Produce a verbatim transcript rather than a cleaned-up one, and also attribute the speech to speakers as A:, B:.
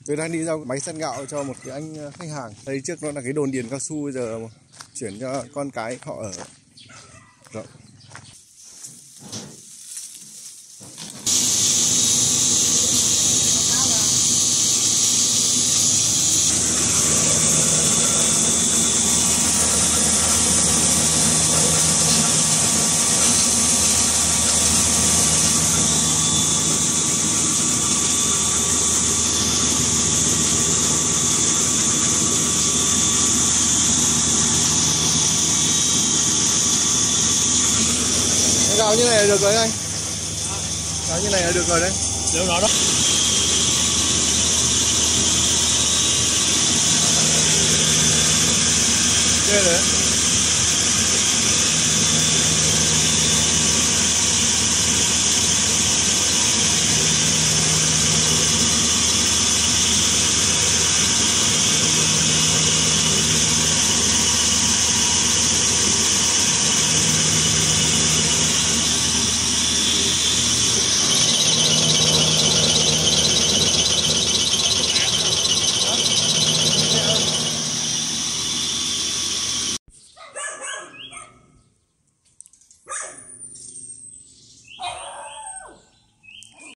A: Tôi đang đi ra máy săn gạo cho một cái anh khách hàng. Đây trước nó là cái đồn điền cao su, bây giờ chuyển cho con cái họ ở. Rồi. Gạo như này là được rồi anh. Gạo như này là được rồi đấy.
B: Được rồi đó.
A: Ghê đấy.